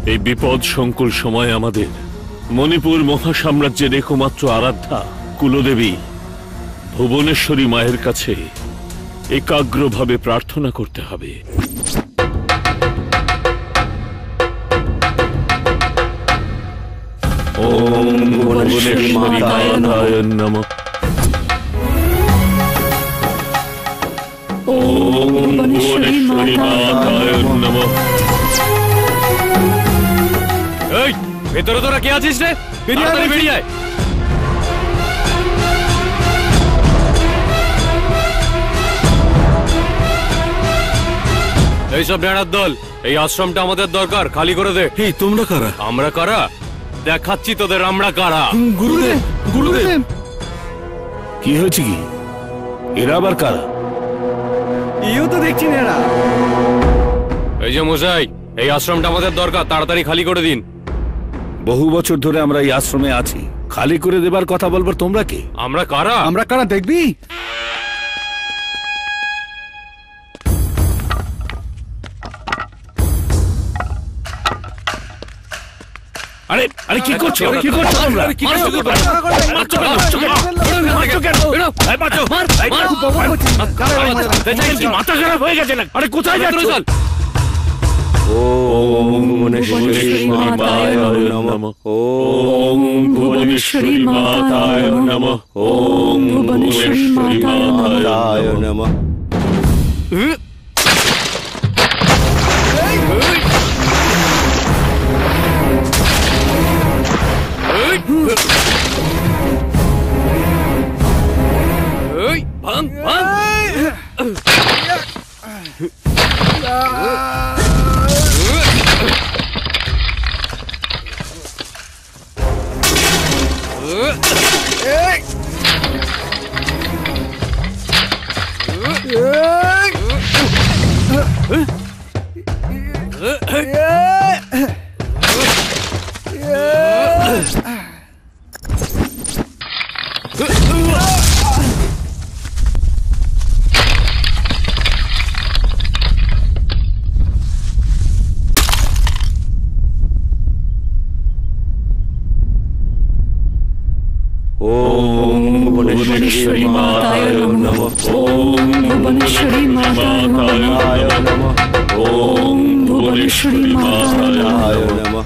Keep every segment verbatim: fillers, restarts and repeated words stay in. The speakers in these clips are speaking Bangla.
এই বিপদ সংকুল সময় আমাদের মণিপুর মহাসাম্রাজ্যের একমাত্র আরাধ্যা কুলদেবী ভুবনেশ্বরী মায়ের কাছে একাগ্রভাবে প্রার্থনা করতে হবে। ওম ভুবনেশ্বরী মাতায় নমঃ। ওম ভুবনেশ্বরী মাতায় নমঃ। এই ভেতরে তোরা কে আছিস রে? তাড়াতাড়ি বেরিয়ে আয়। এইসব বেড়ার দল, এই আশ্রমটা আমাদের দরকার, খালি করে দে। এই তোমরা কারা? আমরা কারা দেখাচ্ছি তোদের, আমরা কারা। গুরুদেব, গুরুদেব কি হয়েছে? কি এরা আবার কারা? ইও তো দেখছি না এরা। এই যে মশাই, এই আশ্রমটা আমাদের দরকার, তাড়াতাড়ি খালি করে দিন। বহু বছর ধরে আমরা এই আশ্রমে আছি, খালি করে দেবার কথা বলবার তোমরা কে? আমরা কারা? আমরা কারা দেখবি? আরে আরে কি করছো? কি করছো তোমরা? কি করছো? মাথা খারাপ হয়ে গেছে না? আরে কোথায় যাচ্ছ? ওম ভুবনেশ্বরী মাতায় নমঃ। ওম ভুবনেশ্বরী মাতায় নমঃ। ওম ভুবনেশ্বরী মাতায় নমঃ। এই ভাঙ ভাঙ। ओम भुवनेश्वरी माताय नमः। ओम भुवनेश्वरी माताय नमः। ओम भुवनेश्वरी माताय नमः।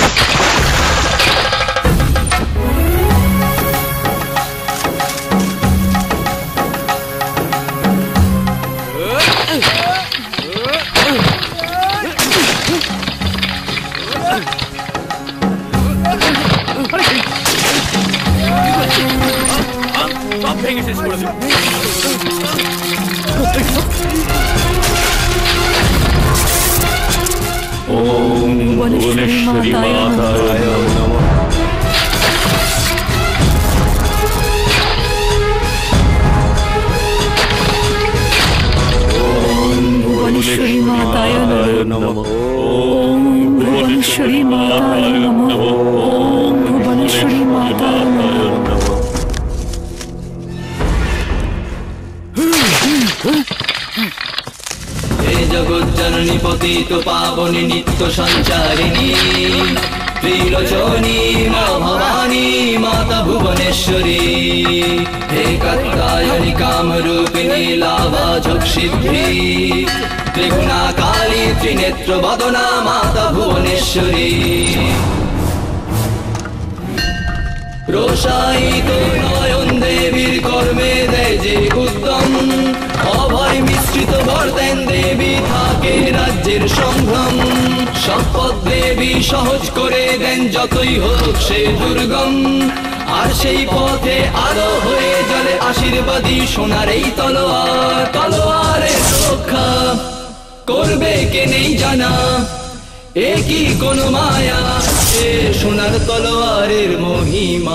ओम भुवनेश्वरी माताय नमः। ओम भुवनेश्वरी माताय नमः। ओम भुवनेश्वरी माताय नमः। ओम भुवनेश्वरी माताय नमः। जगज्जननी पतित पावनी नित्य संचारिणी त्रिलोचनी मा भवानी माता भुवनेश्वरी हे कात्यायनी कामरूपिणी लाभाजक सिद्धि त्रिगुणा काली त्रिनेत्र वदना माता भुवनेश्वरी रोषायित नयन देवीर कर्मे देय जे उद्यम अभय मिश्रित बरदेन देवी थाके राज्येर संभ्रम सम्पद देवी सहज करे देन जतई होक से दुर्गम आर सेई पथे आलो हये जले आशीर्बादी सोनार एई तलोयार तलोयारेर रक्षा करबे के नेई जाना ए की कोनो माया ए सोनार तलोयारेर महिमा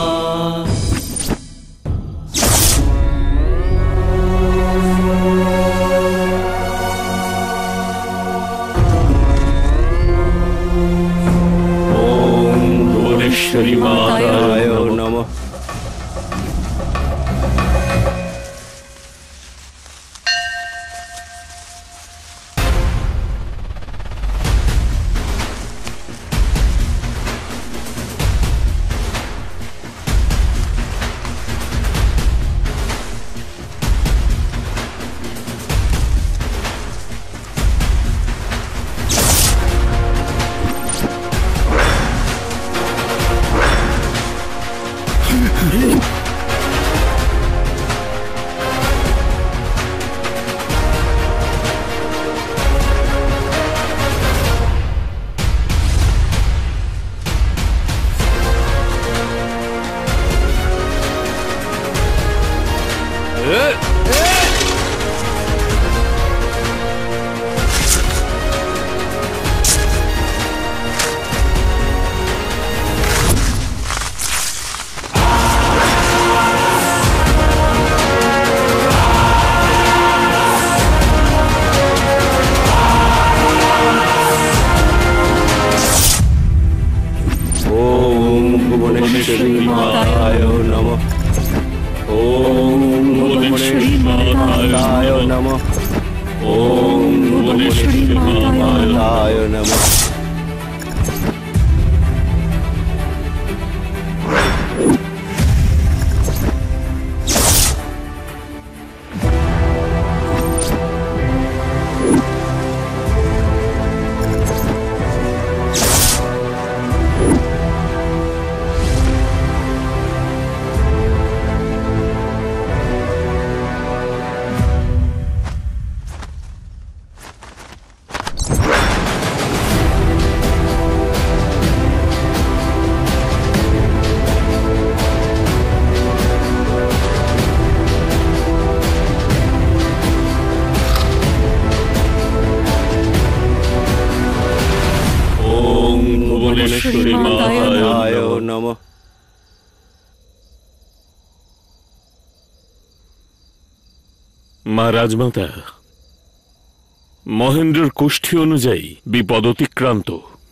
भुवनेश्वरी माताय नमः। भुवनेश्वरी माताय नमः। ओम भुवनेश्वरी माताय नमः। ओम भुवनेश्वरी माताय नमः। भुवनेश्वरी माताय नमः। মা রাজমাতা, মহেন্দ্রের কুষ্ঠি অনুযায়ী বিপদ অতিক্রান্ত।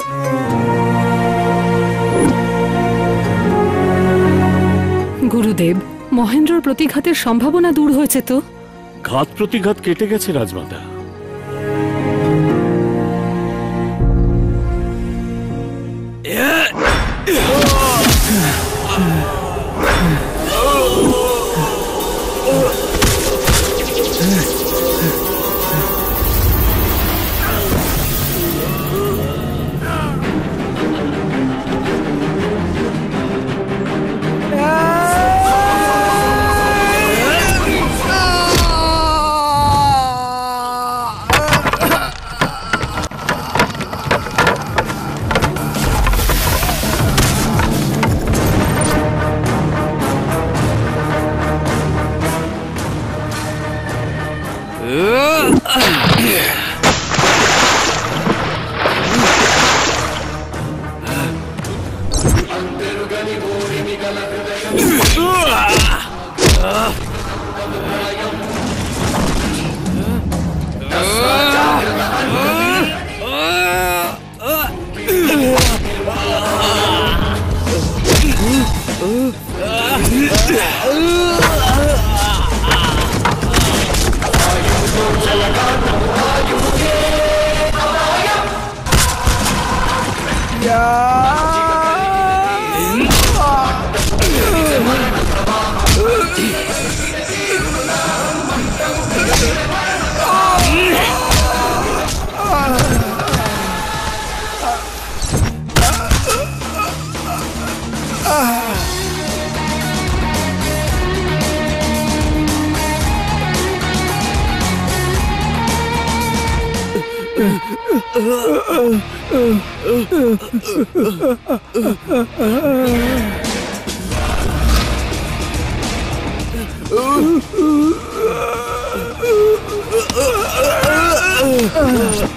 গুরুদেব, মহেন্দ্রর প্রতিঘাতের সম্ভাবনা দূর হয়েছে তো? ঘাত প্রতিঘাত কেটে গেছে রাজমাতা। Uh